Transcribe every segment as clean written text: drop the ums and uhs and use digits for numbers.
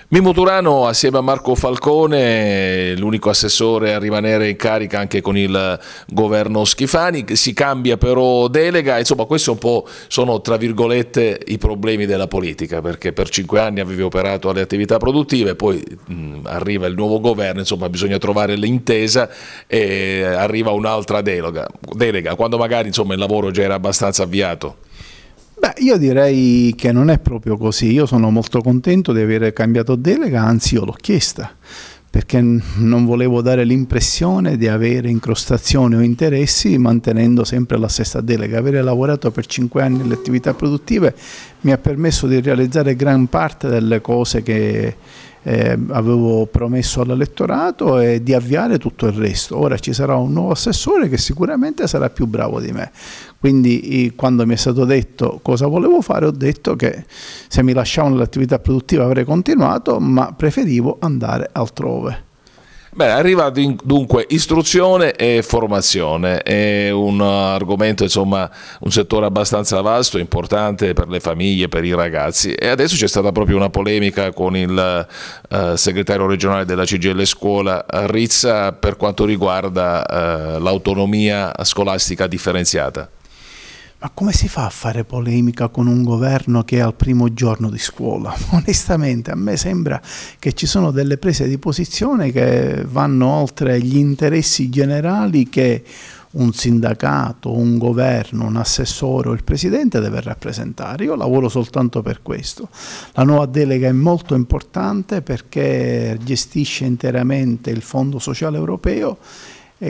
Mimo Turano assieme a Marco Falcone, l'unico assessore a rimanere in carica anche con il governo Schifani, si cambia però delega, insomma questi un po' sono tra virgolette i problemi della politica, perché per 5 anni avevi operato alle attività produttive, poi arriva il nuovo governo, insomma bisogna trovare l'intesa e arriva un'altra delega, quando magari insomma il lavoro già era abbastanza avviato. Beh, io direi che non è proprio così. Io sono molto contento di aver cambiato delega, anzi io l'ho chiesta, perché non volevo dare l'impressione di avere incrostazioni o interessi mantenendo sempre la stessa delega. Avere lavorato per 5 anni nelle attività produttive mi ha permesso di realizzare gran parte delle cose che avevo promesso all'elettorato e di avviare tutto il resto. Ora ci sarà un nuovo assessore che sicuramente sarà più bravo di me. Quindi quando mi è stato detto cosa volevo fare, ho detto che se mi lasciavano l'attività produttiva avrei continuato, ma preferivo andare altrove. Beh, arriva dunque istruzione e formazione, è un argomento, insomma, un settore abbastanza vasto, importante per le famiglie, per i ragazzi, e adesso c'è stata proprio una polemica con il segretario regionale della CGIL Scuola Rizza per quanto riguarda l'autonomia scolastica differenziata. Ma come si fa a fare polemica con un governo che è al primo giorno di scuola? Onestamente a me sembra che ci sono delle prese di posizione che vanno oltre gli interessi generali che un sindacato, un governo, un assessore o il presidente deve rappresentare. Io lavoro soltanto per questo. La nuova delega è molto importante perché gestisce interamente il Fondo Sociale Europeo ed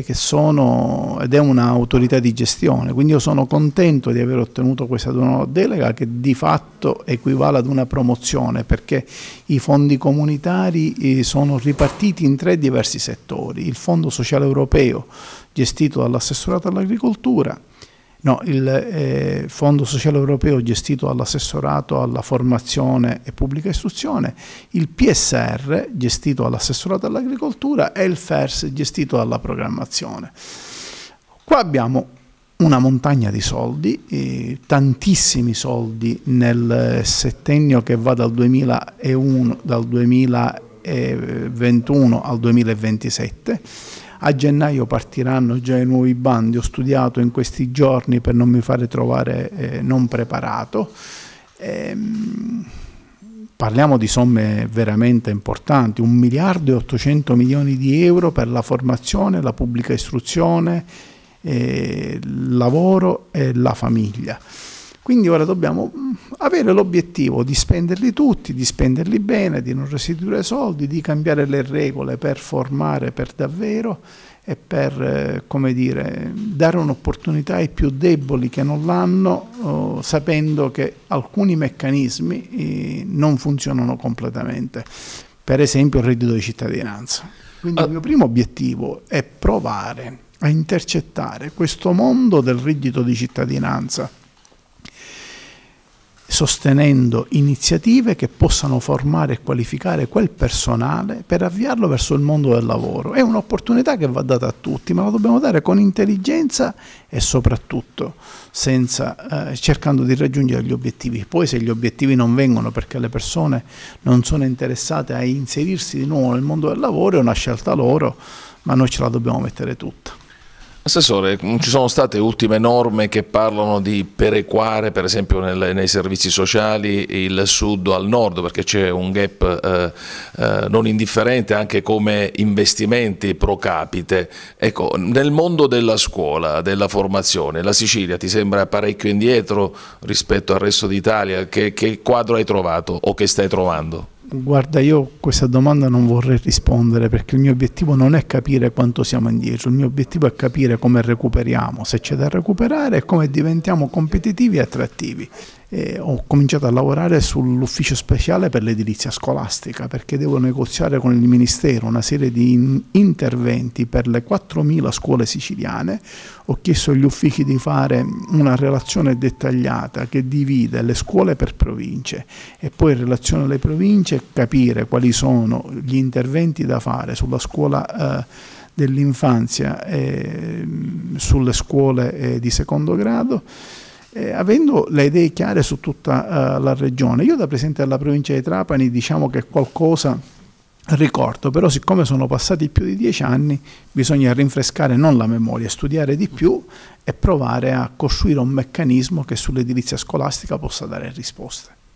è un'autorità di gestione, quindi io sono contento di aver ottenuto questa nuova delega che di fatto equivale ad una promozione, perché i fondi comunitari sono ripartiti in 3 diversi settori: il Fondo Sociale Europeo gestito dall'assessorato all'agricoltura, il Fondo Sociale Europeo gestito dall'assessorato alla formazione e pubblica istruzione, il PSR gestito dall'assessorato all'agricoltura e il FERS gestito dalla programmazione. Qua abbiamo una montagna di soldi, tantissimi soldi nel settennio che va dal 2021 al 2027. A gennaio partiranno già i nuovi bandi, ho studiato in questi giorni per non mi fare trovare non preparato. Parliamo di somme veramente importanti, 1 miliardo e 800 milioni di euro per la formazione, la pubblica istruzione, il lavoro e la famiglia. Quindi ora dobbiamo avere l'obiettivo di spenderli tutti, di spenderli bene, di non restituire soldi, di cambiare le regole per formare per davvero e per, come dire, dare un'opportunità ai più deboli che non l'hanno, sapendo che alcuni meccanismi non funzionano completamente. Per esempio il reddito di cittadinanza. Quindi il mio primo obiettivo è provare a intercettare questo mondo del reddito di cittadinanza, sostenendo iniziative che possano formare e qualificare quel personale per avviarlo verso il mondo del lavoro. È un'opportunità che va data a tutti, ma la dobbiamo dare con intelligenza e soprattutto cercando di raggiungere gli obiettivi. Poi se gli obiettivi non vengono perché le persone non sono interessate a inserirsi di nuovo nel mondo del lavoro, è una scelta loro, ma noi ce la dobbiamo mettere tutta. Assessore, ci sono state ultime norme che parlano di perequare, per esempio nei servizi sociali, il sud al nord, perché c'è un gap non indifferente anche come investimenti pro capite. Ecco, nel mondo della scuola, della formazione, la Sicilia ti sembra parecchio indietro rispetto al resto d'Italia? Che quadro hai trovato o che stai trovando? Guarda, io questa domanda non vorrei rispondere perché il mio obiettivo non è capire quanto siamo indietro, il mio obiettivo è capire come recuperiamo, se c'è da recuperare e come diventiamo competitivi e attrattivi. Ho cominciato a lavorare sull'ufficio speciale per l'edilizia scolastica perché devo negoziare con il Ministero una serie di interventi per le 4.000 scuole siciliane. Ho chiesto agli uffici di fare una relazione dettagliata che divide le scuole per province e poi in relazione alle province capire quali sono gli interventi da fare sulla scuola dell'infanzia e sulle scuole di secondo grado. avendo le idee chiare su tutta la regione. Io da presidente della provincia di Trapani diciamo che qualcosa ricordo, però siccome sono passati più di 10 anni bisogna rinfrescare non la memoria, studiare di più e provare a costruire un meccanismo che sull'edilizia scolastica possa dare risposte.